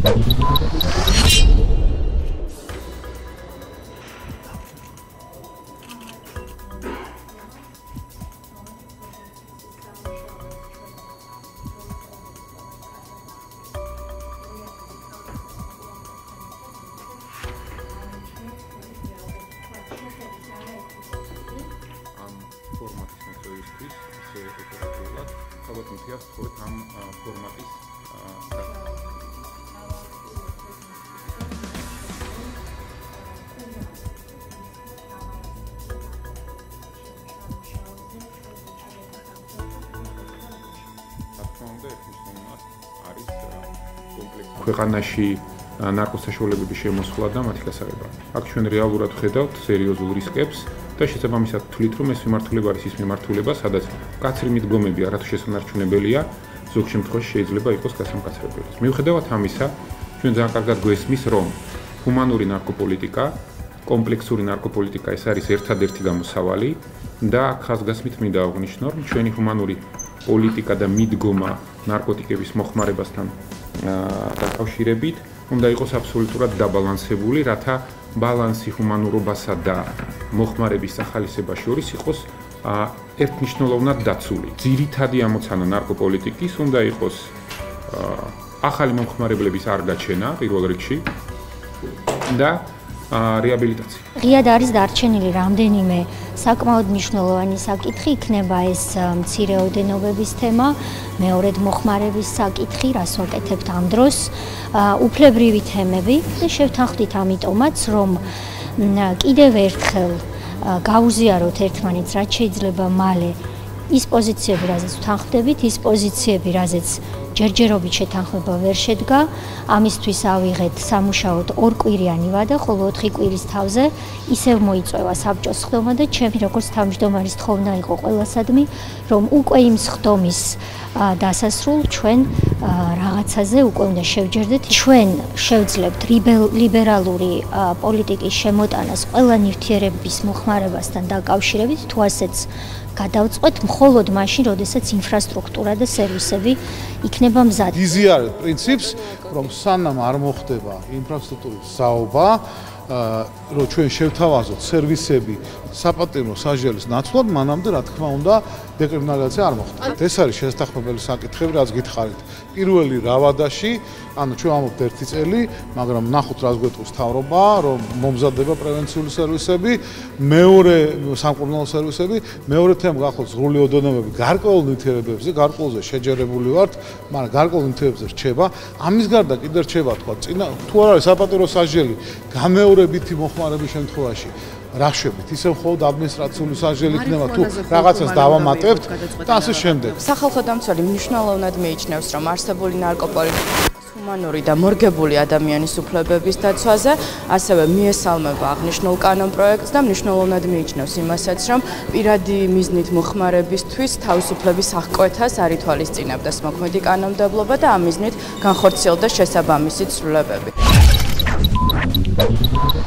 ქვეყანაში ნარკოსაშუალებების შემოსვლა და მათი გასაღება. აქ ჩვენ რეალურად ვხედავთ სერიოზულ რისკებს და შესაბამისად ვთვლით, რომ ეს მიმართულება არის ის მიმართულება, სადაც მკაცრი მიდგომები არათუ შესანარჩუნებელია, ზოგ შემთხვევაში შეიძლება იყოს გასამკაცრებელი. მიუხედავად ამისა, ჩვენ ძალიან კარგად გვესმის, რომ ჰუმანური ნარკოპოლიტიკა, კომპლექსური ნარკოპოლიტიკა ეს არის ერთადერთი გამოსავალი და აქ ხაზგასმით მინდა აღვნიშნო, რომ ჩვენი ჰუმანური პოლიტიკა და მიდგომა ნარკოტიკების მოხმარებასთან დაკავშირებით უნდა იყოს აბსოლუტურად დაბალანსებული, რათა ბალანსი ჰუმანურობასა და მოხმარების სახალისება შორის იყოს ერთნიშნულოვნად დაცული. ძირითადი ამოცანა ნარკოპოლიტიკის უნდა იყოს ახალი მომხმარებლების არ გაჩენა პირველ რიგში და რეაბილიტაცია. ღიად არის დარჩენილი რამდენიმე საკმაოდ მნიშვნელოვანი საკითხი, იქნება ეს მცირეოდენობების თემა, მეორედ მოხმარების საკითხი, რას ვაკეთებთ ამ დროს, უფლებრივი თემები და შევთანხმდით ამიტომაც, რომ კიდევ ერთხელ გავუზიაროთ ერთმანეთს, რაც შეიძლება მალე ის პოზიციები, რაზეც ვთანხმდებით, ის პოზიციები, რაზეც ჯერჯერობით შეთანხმება ვერ შედგა, ამისთვის ავიღეთ სამუშაოდ 2 კვირიანი ვადა, ხოლო 4 კვირის თავზე ისევ მოიწვევა საბჭოს სხდომა და ჩემი როგორც თავმჯდომარის თხოვნა იყო ყველასადმი, რომ უკვე იმ სხდომის დასასრულ ჩვენ რაღაცაზე უკვე უნდა შევჯერდეთ. ჩვენ შევძლებთ ლიბერალური პოლიტიკის შემოტანას ყველა ნივთიერების მოხმარებასთან დაკავშირებით, თუ ასეც გადავწყვეთ მხოლოდ მაშინ, როდესაც ინფრასტრუქტურა და სერვისები იქნება მზად. იზიარებთ პრინციპს, რომ სანამ არ მოხდება ინფრასტრუქტურის საობა, რომ ჩვენ შევთავაზოთ სერვისები საპატიმრო სასჯელის ნაცვლად, მანამდე რა თქმა უნდა დეკრიმინალიზაცია არ მოხდება. ეს არის შესაძლებელი საკითხები, რაც გითხარით. პირველი რავადაში, ანუ ჩვენ ამობთ 1 წელი, მაგრამ ნახოთ რას გვეტყვის მთავრობა, რომ მომზადდება პრევენციული სერვისები, მეორე სამკურნალო სერვისები, მეორე თემა გახოთ ზღვრული ოდენობები გარკვეულ ნივთიერებებზე, გარკვეულზე შეჯერებული ვართ, მაგრამ გარკვეულ ნივთიერებებზე რჩება. ამის გარდა კიდე რჩება თქვა, თუ არ არის საპატიმრო სასჯელი, გამეორებითი მოხმარების შემთხვევაში რაშვებით, ისე მხოლოდ ადმინისტრაციული სასჯელი იქნება, თუ რაღაცას დავამატებთ და ასე შემდეგ. სახალხო დამცველი მნიშვნელოვნად მიიჩნევს, რომ არსებული ნარკოპოლიტიკა ჰუმანური და მორგებული ადამიანის უფლებების დაცვაზე, ასევე მიესალმება აღნიშნულ კანონპროექტს და მნიშვნელოვნად მიიჩნევს იმასაც, რომ პირადი მიზნით მოხმარებისთვის თავისუფლების აღკვეთას არ ითვალისწინებდა მოქმედი კანონმდებლობა და ამ მიზნით განხორციელდა შესაბამისი ცვლილებები.